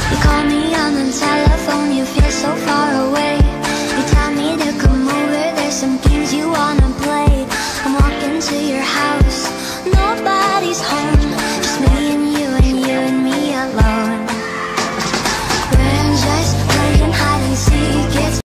You call me on the telephone, you feel so far away.